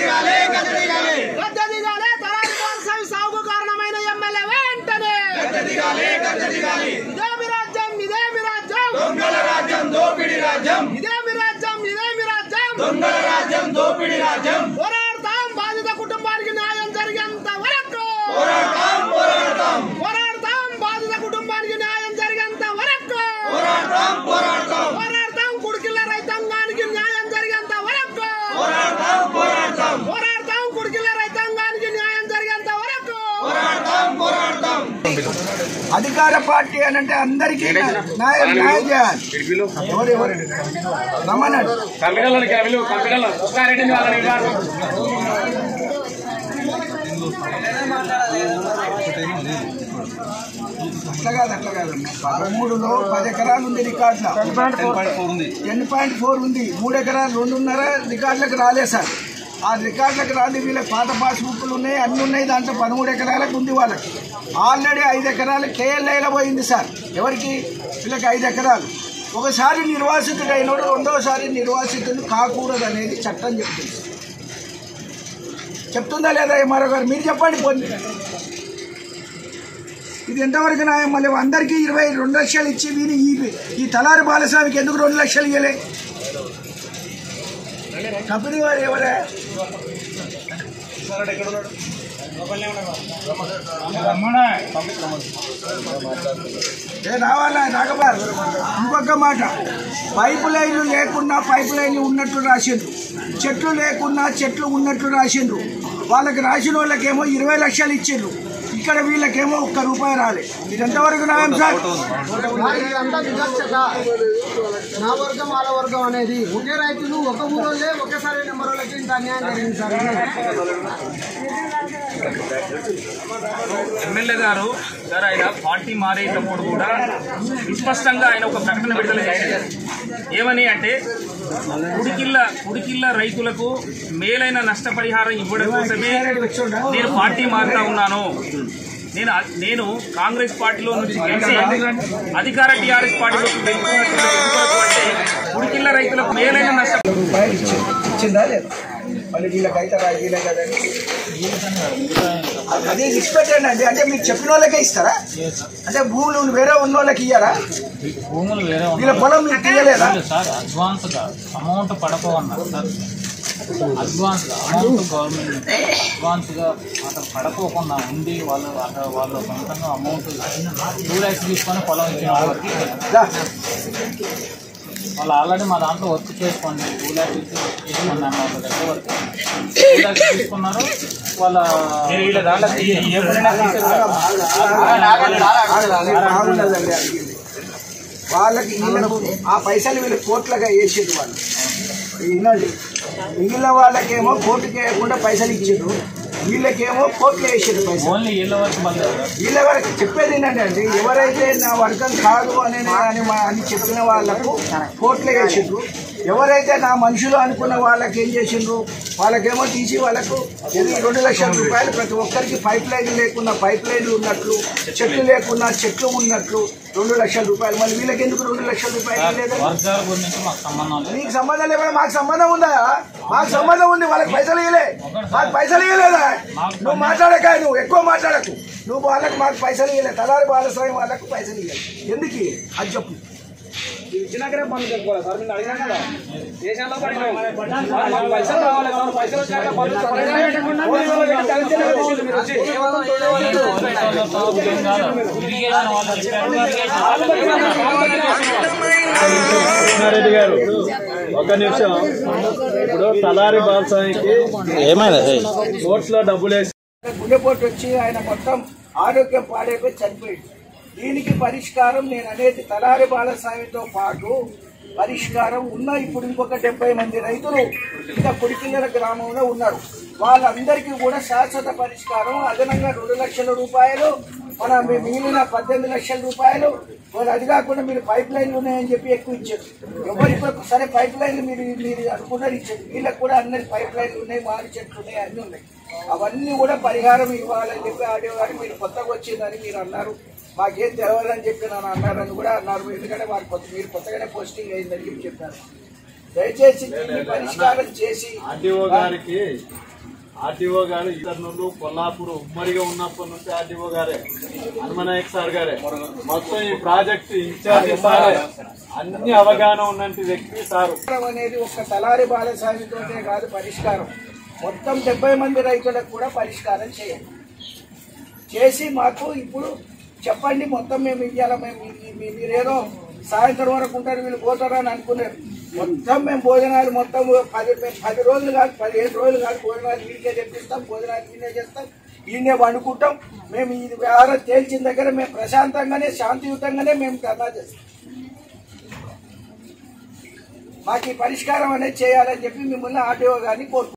సాగుకు కారణమైన ఎమ్మెల్యే వెంటనే ఇదేమి రాజ్యం ఇదేమి రాజ్యం దొంగల రాజ్యం దోపిడీ రాజ్యం ఇదేమి రాజ్యం ఇదేమి రాజ్యం దొంగల రాజ్యం దోపిడీ రాజ్యం పోరాడతాం బాధిత కుటుంబానికి న్యాయం జరిగేంత వరకు పోరాడతాం పోరాడతాం పోరాడతాం బాధిత కుటుంబానికి న్యాయం జరిగేంత వరకు పోరాడతాం పోరాడతాం పోరాడతాం కుడికిల్ల రైతాంగానికి న్యాయం జరిగేంత వరకు పోరాడతాం పోరాడతాం పోరాడతాం కుడికిల్ల రైతాంగానికి న్యాయం జరిగేంత వరకు పోరాడతాం పోరాడతాం అధికార పార్టీ అని అంటే అందరికీ న్యాయం చేయాలి. రమ్మన్నాడు అట్లా కాదండి 13లో 10 ఎకరాలు ఉంది రికార్డులో 10.4 ఉంది 3 ఎకరాలు 2.5 రికార్డులకు రాలేదు సార్. ఆ రికార్డులకు రాని వీళ్ళకి పాత పాస్బుక్లు ఉన్నాయి అన్నీ ఉన్నాయి. దాంట్లో 13 ఎకరాలకు ఉంది వాళ్ళకి. ఆల్రెడీ 5 ఎకరాలు కేఎల్ఐలో పోయింది సార్. ఎవరికి? వీళ్ళకి 5 ఎకరాలు. ఒకసారి నిర్వాసితుడు అయినోడు రెండోసారి నిర్వాసితుడు కాకూడదు అనేది చట్టం చెప్తుందా లేదా? మరొకరు మీరు చెప్పండి. పోండి, ఇది ఎంతవరకు న్యాయం? మళ్ళీ అందరికీ 22 లక్షలు ఇచ్చి వీని ఈ తలారి బాలస్వామికి ఎందుకు 2 లక్షలు ఇవ్వలే? కంపెనీ వారు ఎవరే? రావాలా నాగబార్? ఇంకొక మాట, పైపు లైన్లు లేకున్నా పైపు లైన్లు ఉన్నట్టు రాసిండ్రు, చెట్లు లేకున్నా చెట్లు ఉన్నట్టు రాసిండ్రు. వాళ్ళకి రాసిన వాళ్ళకేమో 20 లక్షలు ఇచ్చిండ్రు. ఇక్కడ వీళ్ళకేమో 1 రూపాయి రాలే. ఇది ఎంతవరకు న్యాయం సార్? నా వర్గం వాళ్ళ వర్గం అనేది ఒకే రైతులు ఒక ఊరోళ్ళే ఒకేసారి నెంబర్ వాళ్ళకి ఇంత అన్యాయం జరిగింది సార్. ఎమ్మెల్యే గారు ఆయన పార్టీ మారేటప్పుడు కూడా విస్పష్టంగా ఆయన ఒక ప్రకటన విడుదల చేశారు. ఏమని అంటే కుడికిల్ల రైతులకు మేలైన నష్టపరిహారం ఇవ్వడం కోసమే నేను పార్టీ మారుతా ఉన్నాను. నేను కాంగ్రెస్ పార్టీలో నుంచి గెలిచి అధికార టీఆర్ఎస్ పార్టీలోకి వెళ్ళిపోతే కుడికిల్ల రైతులకు మేలైన నష్టం ఇచ్చిందా లేదా? మళ్ళీ వీళ్ళకైతే వీళ్ళే కదండి. అదే ఇచ్చిపెట్టండి అండి. అంటే మీకు చెప్పిన వాళ్ళకే ఇస్తారా? అంటే భూములు వేరే ఉన్న వాళ్ళకి ఇయ్యారా? భూములు వేరే వీళ్ళ పొలం మీకు తీయలేదా? సార్ అడ్వాన్స్గా అమౌంట్ పడపోవన్నారు సార్. అడ్వాన్స్గా అమౌంట్ గవర్నమెంట్ అడ్వాన్స్గా అసలు పడపోకుండా ఉండి వాళ్ళు సొంతంగా అమౌంట్ 2 lakhs తీసుకొని పొలం ఇచ్చిన వాళ్ళకి వాళ్ళు ఆల్రెడీ మా దాంట్లో వర్క్ చేసుకోండి 2 lakhs తీసుకోండి అన్న వాళ్ళ దగ్గర వరకు 2 lakhs తీసుకున్నారు. వాళ్ళ వాళ్ళకి ఆ పైసలు వీళ్ళు కోట్లుగా వేసేది వాళ్ళు. వినండి, మిగిలిన వాళ్ళకేమో కోర్టుకి వేయకుండా పైసలు ఇచ్చారు, వీళ్ళకేమో కోర్టులో వేసారు పైసలు. వీళ్ళ వరకు చెప్పేది ఏంటంటే అండి, ఎవరైతే నా వర్గం కాదు అని చెప్పిన వాళ్ళకు కోర్టులో వేసిండ్రు. ఎవరైతే నా మనుషులు అనుకున్న వాళ్ళకి ఏం చేసిండ్రు, వాళ్ళకేమో తీసి వాళ్ళకు 2 లక్షల రూపాయలు ప్రతి ఒక్కరికి పైప్ లైన్లు లేకున్నా పైప్ లైన్లు ఉన్నట్లు, చెట్లు లేకున్నా చెట్లు ఉన్నట్లు 2 లక్షల రూపాయలు. మళ్ళీ వీళ్ళకి ఎందుకు 2 లక్షల రూపాయలు లేదు? మీకు సంబంధం లేకుండా మాకు సంబంధం ఉందా? మాకు సంబంధం ఉంది. వాళ్ళకి పైసలు ఇవ్వలే, మాకు పైసలు ఇవ్వలేదా? నువ్వు మాట్లాడక, నువ్వు ఎక్కువ మాట్లాడకు. నువ్వు వాళ్ళకి మాకు పైసలు ఇవ్వలే, తలారి బాలస్వామి వాళ్ళకు పైసలు ఇవ్వాలి. ఎందుకు అది చెప్పు. ఇచ్చినాకనే పనులు చెప్పుకోవాలి సార్. మీరు అడిగినా కదా దేశంలో పైసలు కావాలి, పైసలు వచ్చాక పనులు రెడ్డి గారు ఒక నిమిషం. ఇప్పుడు తలారి బాలస్వామికి ఏమైనా కోర్టులో డబ్బులు వేసి గుండెపోటు వచ్చి ఆయన మొత్తం ఆరోగ్యం పాడైపోయి చనిపోయింది. దీనికి పరిష్కారం నేను అనేది తలారి బాలస్వామితో పాటు పరిష్కారం ఉన్న ఇప్పుడు ఇంకొక 70 మంది రైతులు ఇంకా కుడికిల్లెర గ్రామంలో ఉన్నారు. వాళ్ళందరికీ కూడా శాశ్వత పరిష్కారం అదనంగా 2 లక్షల రూపాయలు, మన మిగిలిన 18 లక్షల రూపాయలు. అది కాకుండా మీరు పైప్ లైన్లు ఉన్నాయని చెప్పి ఎక్కువ ఇచ్చారు. ఎవరికి సరే పైప్ లైన్లు మీరు అనుకున్నారు ఇచ్చారు. వీళ్ళకి కూడా అందరికి పైప్ లైన్లు ఉన్నాయి, మారి చెట్లు ఉన్నాయి, అన్నీ ఉన్నాయి. అవన్నీ కూడా పరిహారం ఇవ్వాలని చెప్పి ఆడేవారు. మీరు కొత్తగా వచ్చిందని మీరు అన్నారు, మాకేం తెలవాలని చెప్పి నన్ను అన్నారని కూడా అన్నారు. ఎందుకంటే మీరు కొత్తగానే పోస్టింగ్ అయిందని చెప్పి చెప్పారు. దయచేసి పరిష్కారం చేసి ఆర్టీఓ గారికి ఆర్డీఓ గారు ఇతరులు కొల్లాపూర్ ఉమ్మడిగా ఉన్నప్పటి నుంచి ఆర్డీఓ గారే హనుమనాయక్ సార్ గారే మొత్తం ఈ ప్రాజెక్ట్ ఇన్ఛార్జ్ సారే అన్ని అవగాహన ఉన్నంటి వ్యక్తి సారు అనేది ఒక తలారి బాలసామితోనే కాదు పరిష్కారం, మొత్తం 70 మంది రైతులకు కూడా పరిష్కారం చేయండి. చేసి మాకు ఇప్పుడు చెప్పండి, మొత్తం మేము ఇవ్వాలి. మీరేదో సాయంత్రం వరకు ఉంటారు, వీళ్ళు పోతారని అనుకున్నారు. మొత్తం మేము భోజనాలు మొత్తం 10 రోజులు కాదు 15 రోజులు కాదు భోజనాలు వీళ్ళకే తెప్పిస్తాం, భోజనాలు వీళ్ళే చేస్తాం, వీళ్ళే వండుకుంటాం. మేము ఇది వ్యవహారం తేల్చిన దగ్గర మేము ప్రశాంతంగానే శాంతియుతంగానే మేము ధర్నా చేస్తాం. మాకు ఈ పరిష్కారం అనేది చేయాలని చెప్పి మిమ్మల్ని ఆర్డీఓ గారిని కోరుకుంటున్నాం.